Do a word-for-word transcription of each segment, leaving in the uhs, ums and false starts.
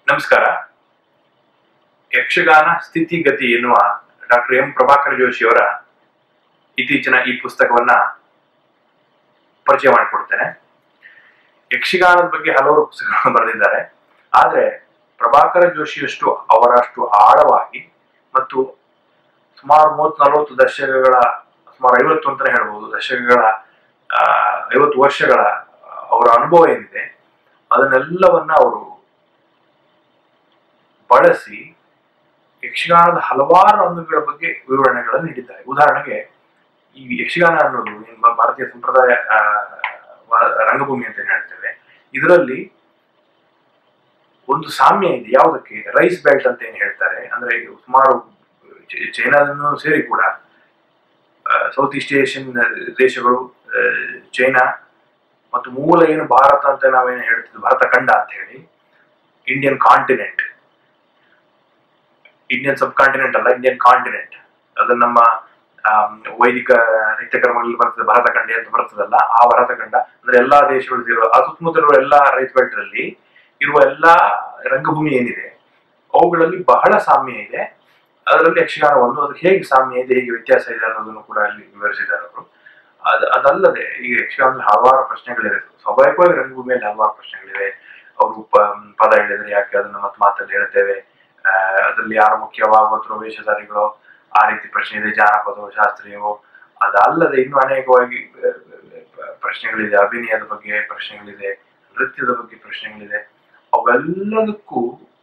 ನಮಸ್ಕಾರ. ಯಕ್ಷಗಾನ ಸ್ಥಿತಿಗತಿ ಎನ್ನುವ ಡಾಕ್ಟರ್ ಎಂ ಪ್ರಭಾಕರ್ ಜೋಶಿಯವರ ಇತ್ತೀಚಿನ ಈ ಪುಸ್ತಕವನ್ನ ಪರಿಚಯ ಮಾಡಿಕೊಡ್ತೇನೆ. ಯಕ್ಷಗಾನದ ಬಗ್ಗೆ ಹಲವಾರು ಪುಸ್ತಕಗಳನ್ನು ಬರೆದಿದ್ದಾರೆ. ಆದರೆ ಪ್ರಭಾಕರ ಜೋಶಿಯಷ್ಟು ಅವರಷ್ಟು ಆಳವಾಗಿ ಮತ್ತು ಸುಮಾರು ಮೂವತ್ ನಲವತ್ತು ದಶಕಗಳ ಸುಮಾರು ಐವತ್ತು ಅಂತಾನೆ ಹೇಳ್ಬೋದು ದಶಕಗಳ ಆ ಐವತ್ತು ವರ್ಷಗಳ ಅವರ ಅನುಭವ ಏನಿದೆ ಅದನ್ನೆಲ್ಲವನ್ನ ಅವರು ಬಳಸಿ ಯಕ್ಷಗಾನದ ಹಲವಾರು ಅಂಗಗಳ ಬಗ್ಗೆ ವಿವರಣೆಗಳನ್ನು ನೀಡಿದ್ದಾರೆ. ಉದಾಹರಣೆಗೆ ಈ ಯಕ್ಷಗಾನ ಅನ್ನೋದು ನಿಮ್ಮ ಭಾರತೀಯ ಸಂಪ್ರದಾಯ ರಂಗಭೂಮಿ ಅಂತ ಏನ್ ಹೇಳ್ತೇವೆ, ಇದರಲ್ಲಿ ಒಂದು ಸಾಮ್ಯ ಇದೆ. ಯಾವುದಕ್ಕೆ? ರೈಸ್ ಬೆಲ್ಟ್ ಅಂತ ಏನ್ ಹೇಳ್ತಾರೆ, ಅಂದ್ರೆ ಸುಮಾರು ಚೈನಾದನ್ನು ಸೇರಿ ಕೂಡ ಸೌತ್ ಈಸ್ಟ್ ಏಷ್ಯನ್ ದೇಶಗಳು, ಚೈನಾ ಮತ್ತು ಮೂಲ ಏನು ಭಾರತ ಅಂತ ನಾವೇನು ಹೇಳ್ತೀವಿ, ಭಾರತ ಖಂಡ ಅಂತ ಹೇಳಿ, Indian continent, Indian subcontinent ಅಲ್ಲ, ಇಂಡಿಯನ್ ಕಾಂಟಿನೆಂಟ್, ಅದು ನಮ್ಮ ವೈದಿಕ ನಿತ್ಯಕರ್ಮಗಳಲ್ಲಿ ಬರ್ತದೆ. ಭರತ ಖಂಡ ಅಂತ ಬರ್ತದಲ್ಲ, ಆ ಭರತ ಖಂಡ ಅಂದ್ರೆ ಎಲ್ಲಾ ದೇಶಗಳು ಸೇರುವ ಆ ಸುತ್ತಮುತ್ತಲಿರುವ ಎಲ್ಲಾ ರೈಸ್ ಬೆಲ್ಟ್ ಅಲ್ಲಿ ಇರುವ ಎಲ್ಲಾ ರಂಗಭೂಮಿ ಏನಿದೆ ಅವುಗಳಲ್ಲಿ ಬಹಳ ಸಾಮ್ಯ ಇದೆ. ಅದರಲ್ಲಿ ಯಕ್ಷಗಾನ ಒಂದು, ಅದು ಹೇಗೆ ಸಾಮ್ಯ ಇದೆ, ಹೇಗೆ ವ್ಯತ್ಯಾಸ ಇದೆ ಅನ್ನೋದನ್ನು ಕೂಡ ಅಲ್ಲಿ ವಿವರಿಸಿದ್ದಾರೆ ಅವರು. ಅದ್ ಅದಲ್ಲದೆ ಈಗ ಯಕ್ಷಗಾನದಲ್ಲಿ ಹಲವಾರು ಪ್ರಶ್ನೆಗಳಿವೆ. ಸ್ವಾಭಾವಿಕವಾಗಿ ರಂಗಭೂಮಿಯಲ್ಲಿ ಹಲವಾರು ಪ್ರಶ್ನೆಗಳಿವೆ. ಅವರು ಪದ ಹೇಳಿದ್ರೆ ಯಾಕೆ ಅದನ್ನು ಮತ್ತೆ ಮಾತಲ್ಲಿ ಹೇಳ್ತೇವೆ, ಅದರಲ್ಲಿ ಯಾರು ಮುಖ್ಯವಾಗುತ್ತರೋ ವೇಷಧಾರಿಗಳು, ಆ ರೀತಿ ಪ್ರಶ್ನೆ ಇದೆ. ಜಾನಪದವೋ ಶಾಸ್ತ್ರೀಯವೋ, ಅದಲ್ಲದೆ ಇನ್ನೂ ಅನೇಕವಾಗಿ ಪ್ರಶ್ನೆಗಳಿದೆ. ಅಭಿನಯದ ಬಗ್ಗೆ ಪ್ರಶ್ನೆಗಳಿದೆ, ನೃತ್ಯದ ಬಗ್ಗೆ ಪ್ರಶ್ನೆಗಳಿದೆ. ಅವೆಲ್ಲದಕ್ಕೂ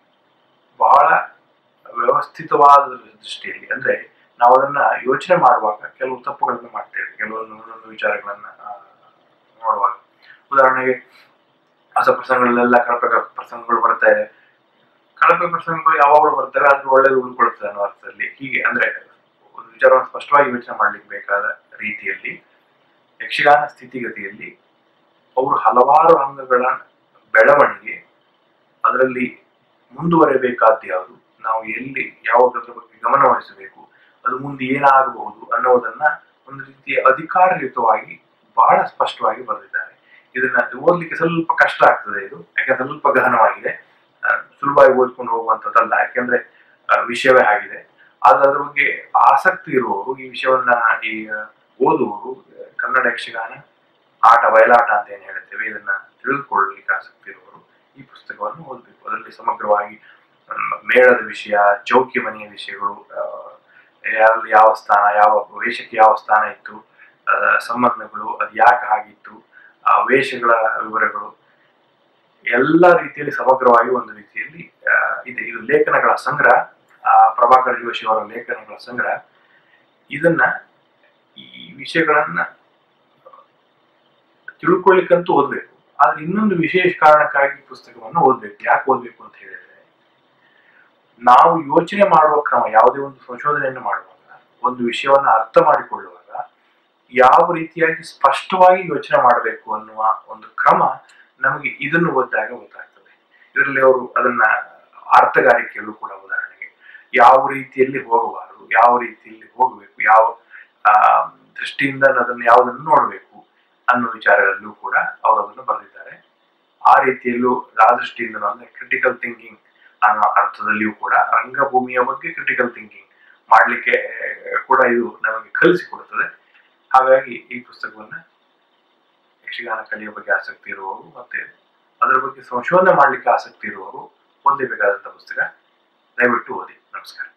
ಬಹಳ ವ್ಯವಸ್ಥಿತವಾದ ದೃಷ್ಟಿಯಲ್ಲಿ, ಅಂದ್ರೆ ನಾವು ಅದನ್ನ ಯೋಚನೆ ಮಾಡುವಾಗ ಕೆಲವು ತಪ್ಪುಗಳನ್ನು ಮಾಡ್ತೇವೆ, ಕೆಲವೊಂದು ಒಂದೊಂದು ವಿಚಾರಗಳನ್ನ ನೋಡುವಾಗ. ಉದಾಹರಣೆಗೆ ಹೊಸ ಪ್ರಸಂಗಗಳಲ್ಲೆಲ್ಲ ಕಳಪೆ ಪ್ರಸಂಗಗಳು ಬರ್ತಾ ಇದೆ. ಕಳಪೆ ಪ್ರಸಂಗಗಳು ಯಾವಾಗಲೂ ಬರ್ತವೆ, ಆದ್ರೂ ಒಳ್ಳೇದು ಉಳ್ಕೊಳ್ತದೆ ಅನ್ನೋ ಅರ್ಥದಲ್ಲಿ. ಹೀಗೆ ಅಂದ್ರೆ ಒಂದು ವಿಚಾರವನ್ನು ಸ್ಪಷ್ಟವಾಗಿ ಯೋಚನೆ ಮಾಡ್ಲಿಕ್ಕೆ ಬೇಕಾದ ರೀತಿಯಲ್ಲಿ ಯಕ್ಷಗಾನ ಸ್ಥಿತಿಗತಿಯಲ್ಲಿ ಅವರು ಹಲವಾರು ಅಂಗಗಳ ಬೆಳವಣಿಗೆ, ಅದರಲ್ಲಿ ಮುಂದುವರೆಯಬೇಕಾದ ಯಾವುದು, ನಾವು ಎಲ್ಲಿ ಯಾವುದರ ಬಗ್ಗೆ ಗಮನ ವಹಿಸಬೇಕು, ಅದು ಮುಂದೆ ಏನಾಗಬಹುದು ಅನ್ನೋದನ್ನ ಒಂದು ರೀತಿಯ ಅಧಿಕಾರಯುತವಾಗಿ ಬಹಳ ಸ್ಪಷ್ಟವಾಗಿ ಬರೆದಿದ್ದಾರೆ. ಇದನ್ನ ಓದ್ಲಿಕ್ಕೆ ಸ್ವಲ್ಪ ಕಷ್ಟ ಆಗ್ತದೆ ಇದು, ಯಾಕಂದ್ರೆ ಸ್ವಲ್ಪ ಗಹನವಾಗಿದೆ, ಸುಲಭವಾಗಿ ಓದ್ಕೊಂಡು ಹೋಗುವಂಥದ್ದಲ್ಲ, ಯಾಕೆಂದ್ರೆ ವಿಷಯವೇ ಆಗಿದೆ. ಆದ್ರೆ ಅದ್ರ ಬಗ್ಗೆ ಆಸಕ್ತಿ ಇರುವವರು, ಈ ವಿಷಯವನ್ನ ಈ ಓದುವವರು, ಕನ್ನಡ ಯಕ್ಷಗಾನ ಆಟ ಬಯಲಾಟ ಅಂತ ಏನ್ ಹೇಳ್ತೇವೆ ಇದನ್ನ ತಿಳಿದುಕೊಳ್ಳಲಿಕ್ಕೆ ಆಸಕ್ತಿ ಇರುವವರು ಈ ಪುಸ್ತಕವನ್ನು ಓದಬೇಕು. ಅದರಲ್ಲಿ ಸಮಗ್ರವಾಗಿ ಮೇಳದ ವಿಷಯ, ಚೌಕಿ ಮನೆಯ ವಿಷಯಗಳು, ಯಾರಲ್ಲಿ ಯಾವ ಸ್ಥಾನ, ಯಾವ ವೇಷಕ್ಕೆ ಯಾವ ಸ್ಥಾನ ಇತ್ತು, ಸಂಬಂಧಗಳು, ಅದು ಯಾಕೆ ಆಗಿತ್ತು, ಆ ವೇಷಗಳ ವಿವರಗಳು, ಎಲ್ಲ ರೀತಿಯಲ್ಲಿ ಸಮಗ್ರವಾಗಿ ಒಂದು ರೀತಿಯಲ್ಲಿ ಇದೆ. ಇದು ಲೇಖನಗಳ ಸಂಗ್ರಹ, ಆ ಪ್ರಭಾಕರ್ ಜೋಶಿ ಅವರ ಲೇಖನಗಳ ಸಂಗ್ರಹ. ಇದನ್ನ ಈ ವಿಷಯಗಳನ್ನ ತಿಳ್ಕೊಳ್ಳಿಕ್ಕಂತೂ ಓದ್ಬೇಕು. ಆದ್ರೆ ಇನ್ನೊಂದು ವಿಶೇಷ ಕಾರಣಕ್ಕಾಗಿ ಪುಸ್ತಕವನ್ನು ಓದ್ಬೇಕು. ಯಾಕೆ ಓದ್ಬೇಕು ಅಂತ ಹೇಳಿದ್ರೆ, ನಾವು ಯೋಚನೆ ಮಾಡುವ ಕ್ರಮ, ಯಾವುದೇ ಒಂದು ಸಂಶೋಧನೆಯನ್ನು ಮಾಡುವಾಗ, ಒಂದು ವಿಷಯವನ್ನ ಅರ್ಥ ಮಾಡಿಕೊಳ್ಳುವಾಗ ಯಾವ ರೀತಿಯಾಗಿ ಸ್ಪಷ್ಟವಾಗಿ ಯೋಚನೆ ಮಾಡಬೇಕು ಅನ್ನುವ ಒಂದು ಕ್ರಮ ನಮಗೆ ಇದನ್ನು ಓದಿದಾಗ ಗೊತ್ತಾಗ್ತದೆ. ಇದರಲ್ಲಿ ಅವರು ಅದನ್ನ ಅರ್ಥಗಾರಿಕೆಯಲ್ಲೂ ಕೂಡ, ಉದಾಹರಣೆಗೆ ಯಾವ ರೀತಿಯಲ್ಲಿ ಹೋಗಬಾರದು, ಯಾವ ರೀತಿಯಲ್ಲಿ ಹೋಗಬೇಕು, ಯಾವ ಆ ದೃಷ್ಟಿಯಿಂದ ಅದನ್ನು ಯಾವುದನ್ನು ನೋಡಬೇಕು ಅನ್ನೋ ವಿಚಾರಗಳಲ್ಲೂ ಕೂಡ ಅವರು ಅದನ್ನು ಬರೆದಿದ್ದಾರೆ. ಆ ರೀತಿಯಲ್ಲೂ ಆ ದೃಷ್ಟಿಯಿಂದ ಅಂದ್ರೆ ಕ್ರಿಟಿಕಲ್ ಥಿಂಕಿಂಗ್ ಅನ್ನೋ ಅರ್ಥದಲ್ಲಿಯೂ ಕೂಡ ರಂಗಭೂಮಿಯ ಬಗ್ಗೆ ಕ್ರಿಟಿಕಲ್ ಥಿಂಕಿಂಗ್ ಮಾಡ್ಲಿಕ್ಕೆ ಕೂಡ ಇದು ನಮಗೆ ಕಲಿಸಿಕೊಡುತ್ತದೆ. ಹಾಗಾಗಿ ಈ ಪುಸ್ತಕವನ್ನ ಯಕ್ಷಗಾನ ಕಲೆಯ ಬಗ್ಗೆ ಆಸಕ್ತಿ ಇರುವವರು ಮತ್ತೆ ಅದರ ಬಗ್ಗೆ ಸಂಶೋಧನೆ ಮಾಡ್ಲಿಕ್ಕೆ ಆಸಕ್ತಿ ಇರುವವರು ಓದಲೇಬೇಕಾದಂತ ಪುಸ್ತಕ. ದಯವಿಟ್ಟು ಓದಿ. ನಮಸ್ಕಾರ.